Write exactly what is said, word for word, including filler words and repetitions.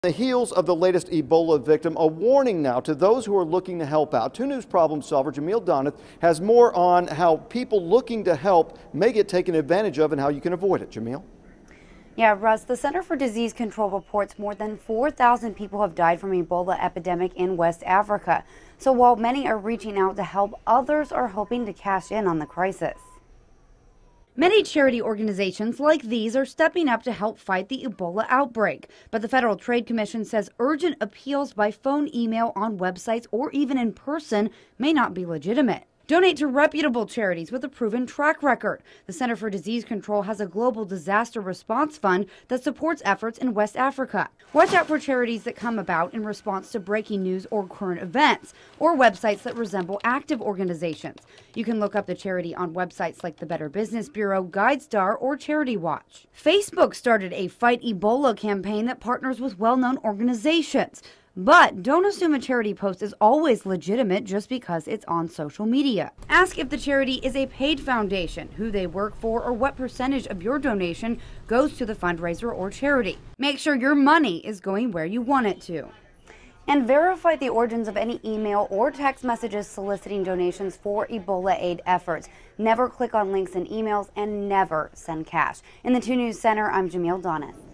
The heels of the latest Ebola victim, a warning now to those who are looking to help out. two News problem solver Jamil Donith has more on how people looking to help may get taken advantage of and how you can avoid it. Jamil? Yeah, Russ, the Center for Disease Control reports more than four thousand people have died from Ebola epidemic in West Africa. So while many are reaching out to help, others are hoping to cash in on the crisis. Many charity organizations like these are stepping up to help fight the Ebola outbreak. But the Federal Trade Commission says urgent appeals by phone, email, on websites, or even in person may not be legitimate. Donate to reputable charities with a proven track record. The Center for Disease Control has a global disaster response fund that supports efforts in West Africa. Watch out for charities that come about in response to breaking news or current events, or websites that resemble active organizations. You can look up the charity on websites like the Better Business Bureau, GuideStar, or Charity Watch. Facebook started a Fight Ebola campaign that partners with well-known organizations. But don't assume a charity post is always legitimate just because it's on social media. Ask if the charity is a paid foundation, who they work for, or what percentage of your donation goes to the fundraiser or charity. Make sure your money is going where you want it to. And verify the origins of any email or text messages soliciting donations for Ebola aid efforts. Never click on links in emails and never send cash. In the two News Center, I'm Jamil Donith.